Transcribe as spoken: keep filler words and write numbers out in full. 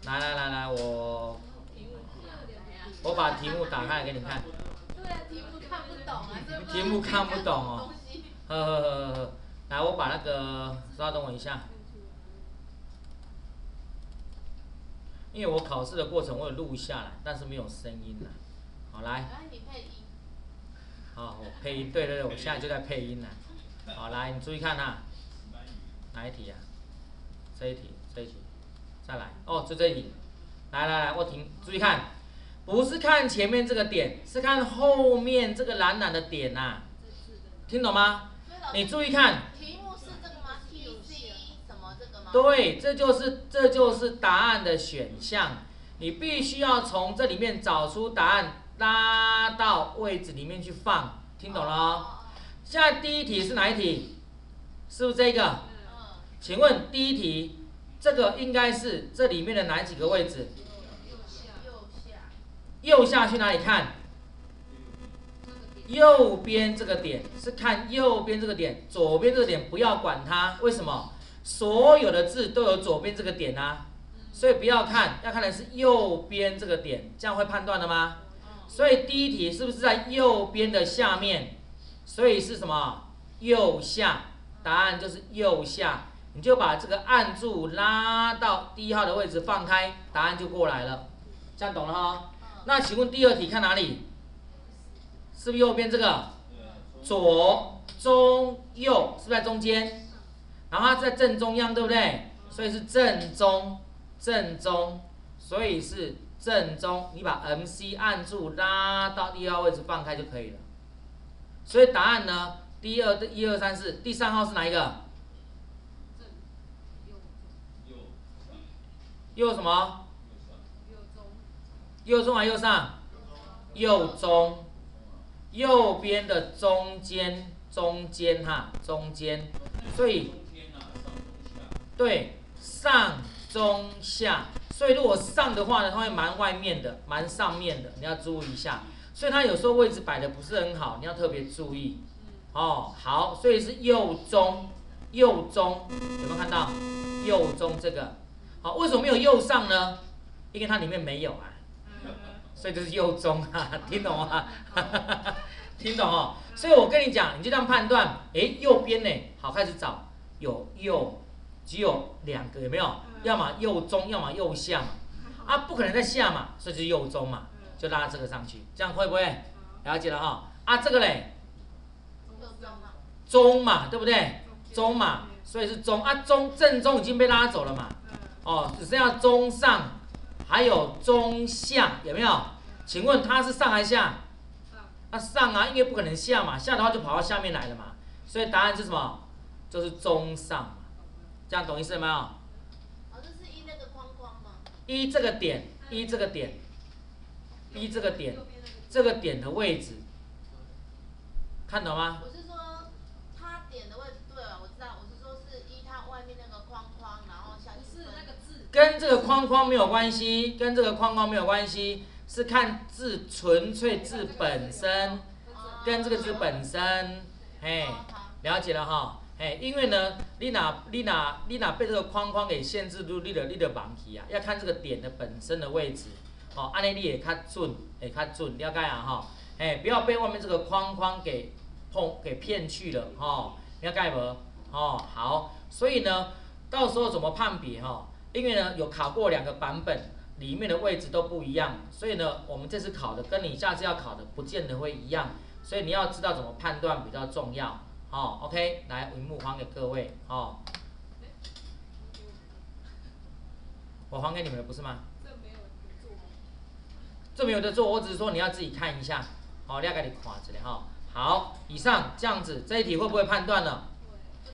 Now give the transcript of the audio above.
来来来来，我我把题目打开来给你看。 对啊，题目看不懂啊，这题目看不懂哦。呵呵呵呵，来，我把那个稍等我一下，因为我考试的过程我有录下来，但是没有声音了。好，来。 来，你配音。 好，我配音，对对对，我现在就在配音了。好，来，你注意看啊，哪一题啊？这一题，这一题，再来，哦，就这一题。来来来，我停，注意看，不是看前面这个点，是看后面这个蓝蓝的点呐、啊，听懂吗？你注意看。 题目是这个吗 ？T C 什么这个吗？ 对，这就是这就是答案的选项，你必须要从这里面找出答案，拉到位置里面去放，听懂了哦？现在第一题是哪一题？是不是这个？ 嗯。 请问第一题，这个应该是这里面的哪几个位置？ 右下。右下。 右下去哪里看？右边这个点是看右边这个点，左边这个点不要管它，为什么？所有的字都有左边这个点啊，所以不要看，要看的是右边这个点，这样会判断的吗？所以第一题是不是在右边的下面？所以是什么？右下，答案就是右下。你就把这个按住，拉到第一号的位置放开，答案就过来了。这样懂了哈？那请问第二题看哪里？是不是右边这个？左、中、右，是不是在中间？然后它在正中央，对不对？所以是正中，正中，所以是正中。你把 M C 按住，拉到第一号位置放开就可以了。所以答案呢？第二、一二三四，第三号是哪一个？右什么？右中还右上？右中。右边的中间，中间哈，中间，所以对上中下，所以如果上的话呢，它会蛮外面的，蛮上面的，你要注意一下。所以它有时候位置摆的不是很好，你要特别注意。哦，好，所以是右中，右中有没有看到？右中这个，好，为什么没有右上呢？因为它里面没有啊。所以就是右中啊，听懂吗？听懂哦。所以我跟你讲，你就这样判断，哎，右边呢，好，开始找，有右，只有两个，有没有？要么右中，要么右下嘛。啊，不可能在下嘛，所以就是右中嘛，就拉这个上去，这样会不会？了解了哈。啊，这个嘞，中嘛，对不对？中嘛，所以是中啊，中正中已经被拉走了嘛。哦，只剩下中上。还有中下有没有？请问它是上还是下？它、啊、上啊，因为不可能下嘛，下的话就跑到下面来了嘛，所以答案是什么？就是中上嘛，这样懂意思没有？哦， 这是依那个框框吗？ 依这个点，依这个点，依这个点，这个点的位置，看懂吗？ 我是说，它点的位置对了，我知道。我是说，是依它外面那个框框，然后下去分。不是那个字。 跟这个框框没有关系，跟这个框框没有关系，是看字纯粹字本身，跟这个字本身，嘿，了解了哈，嘿，因为呢，你哪你哪你哪被这个框框给限制住，你的你的盲题啊，要看这个点的本身的位置，哦，安尼你也较准，会较准，了解啊哈，哎，不要被外面这个框框给碰给骗去了哈，了解无？哦，好，所以呢，到时候怎么判别哈？因为呢有考过两个版本，里面的位置都不一样，所以呢我们这次考的跟你下次要考的不见得会一样，所以你要知道怎么判断比较重要。哦 ，OK， 来屏幕还给各位哦，我还给你们的不是吗？这没有得做，我只是说你要自己看一下，好、哦，大概你看一下哈。好，以上这样子，这一题会不会判断了？